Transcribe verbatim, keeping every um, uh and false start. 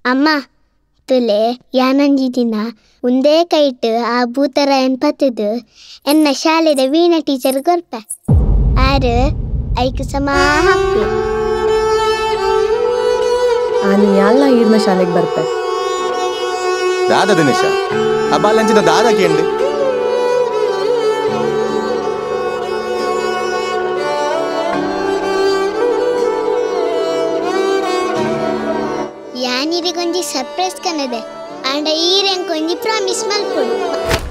ಅಮ್ಮ ತುಲೆ ಯಾನಂಜಿ ದಿನ ಒಂದೇ ಕೈಟ್ ಆ ಭೂತರ ಎನ್ಪತ್ತದು ಎನ್ನ ಶಾಲೆದ ವೀಣಾ ಟೀಚರ್ ಕೊರ್ಪೆ ಆರು ಐಕ್ ಸಮ ಹಾಕ್ತಿ ಆನಿ ಎಲ್ಲ ಈರ್ನ ಶಾಲೆಗೆ ಬರ್ಪೆ ದಾದ ದಿನೇಶ ಆ ಬಾಲಂಚಿನ ದಾದ ಕೇಂದ್ರಿ ಯಾನಿರಿಗೊಂಜಿ ಸರ್ಪ್ರೈಸ್ ಕನ್ನದೆ ಆಂಡ ಈರೆಂಕೊಂಜಿ ಪ್ರಾಮಿಸ್ ಮಲ್ಪೊಡು.